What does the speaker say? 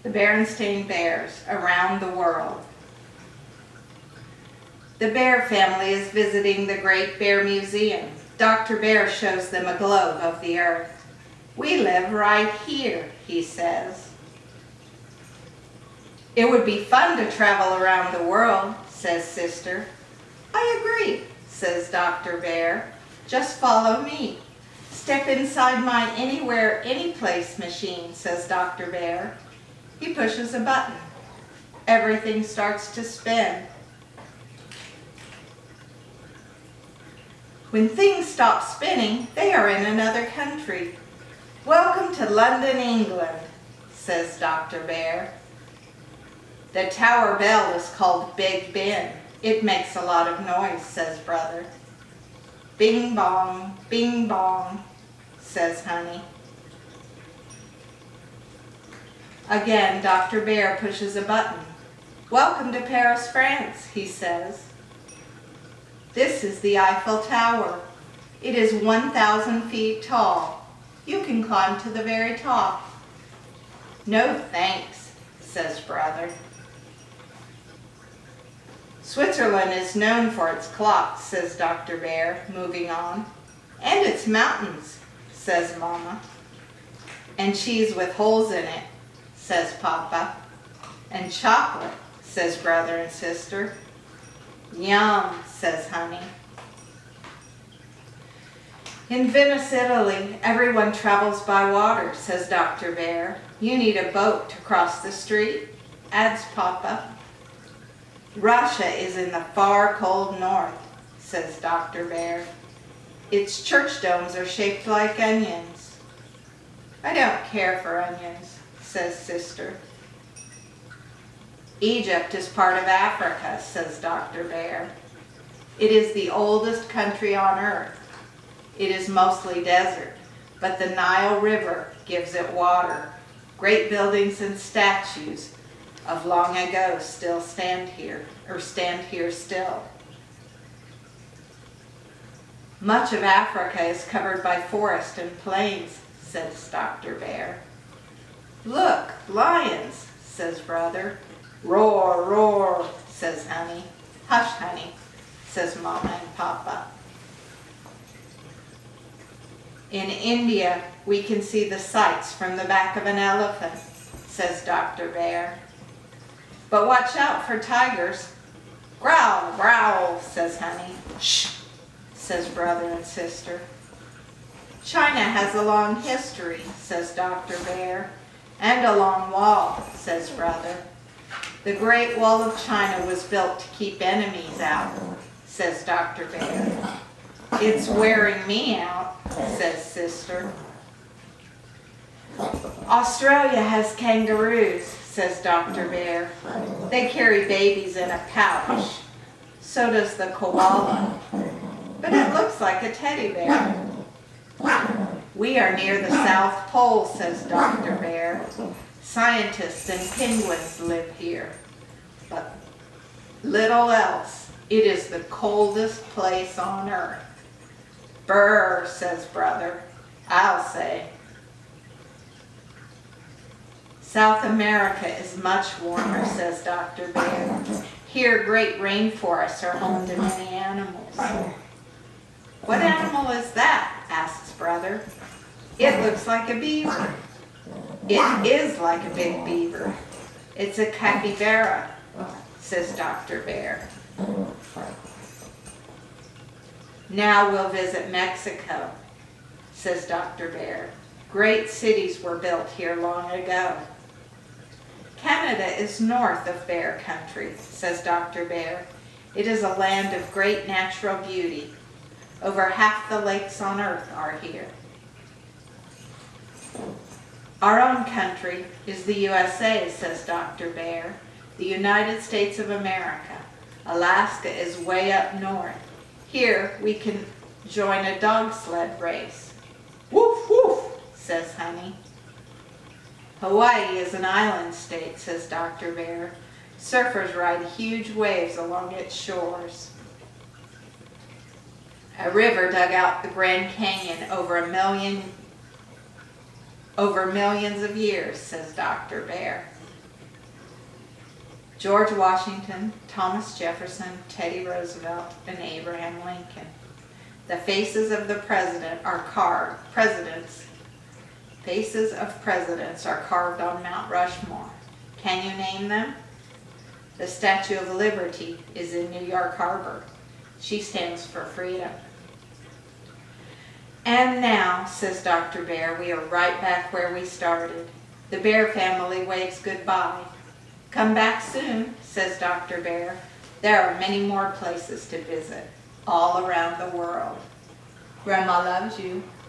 The Berenstain Bears around the world. The Bear family is visiting the Great Bear Museum. Dr. Bear shows them a globe of the earth. We live right here, he says. It would be fun to travel around the world, says Sister. I agree, says Dr. Bear. Just follow me. Step inside my Anywhere, Anyplace machine, says Dr. Bear. He pushes a button. Everything starts to spin. When things stop spinning, they are in another country. Welcome to London, England, says Dr. Bear. The tower bell is called Big Ben. It makes a lot of noise, says Brother. Bing bong, says Honey. Again, Dr. Bear pushes a button. Welcome to Paris, France, he says. This is the Eiffel Tower. It is 1,000 feet tall. You can climb to the very top. No thanks, says Brother. Switzerland is known for its clocks, says Dr. Bear, moving on. And its mountains, says Mama. And cheese with holes in it, says Papa. And chocolate, says Brother and Sister. Yum, says Honey. In Venice, Italy, everyone travels by water, says Dr. Bear. You need a boat to cross the street, adds Papa. Russia is in the far cold north, says Dr. Bear. Its church domes are shaped like onions. I don't care for onions, says Sister. Egypt is part of Africa, says Dr. Bear. It is the oldest country on earth. It is mostly desert, but the Nile River gives it water. Great buildings and statues of long ago still stand here still. Much of Africa is covered by forest and plains, says Dr. Bear. Look, lions, says Brother. Roar, roar, says Honey. Hush, Honey, says Mama and Papa. In India, we can see the sights from the back of an elephant, says Dr. Bear. But watch out for tigers. Growl, growl, says Honey. Shh, says Brother and Sister. China has a long history, says Dr. Bear. And a long wall, says Brother. The Great Wall of China was built to keep enemies out, says Dr. Bear. It's wearing me out, says Sister. Australia has kangaroos, says Dr. Bear. They carry babies in a pouch. So does the koala. But it looks like a teddy bear. We are near the South Pole, says Dr. Bear. Scientists and penguins live here. But little else. It is the coldest place on earth. Brr, says Brother. I'll say. South America is much warmer, says Dr. Bear. Here great rainforests are home to many animals. What animal is that? Asks Brother. It looks like a beaver. It is like a big beaver. It's a capybara, says Dr. Bear. Now we'll visit Mexico, says Dr. Bear. Great cities were built here long ago. Canada is north of Bear Country, says Dr. Bear. It is a land of great natural beauty. Over half the lakes on earth are here. Our own country is the USA, says Dr. Bear. The United States of America. Alaska is way up north. Here we can join a dog sled race. Woof, woof, says Honey. Hawaii is an island state, says Dr. Bear. Surfers ride huge waves along its shores. A river dug out the Grand Canyon over millions of years, says Dr. Bear. George Washington, Thomas Jefferson, Teddy Roosevelt, and Abraham Lincoln. The faces of the presidents are carved on Mount Rushmore. Can you name them? The Statue of Liberty is in New York Harbor. She stands for freedom. And now, says Dr. Bear, we are right back where we started. The Bear family waves goodbye. Come back soon, says Dr. Bear. There are many more places to visit all around the world. Grandma loves you.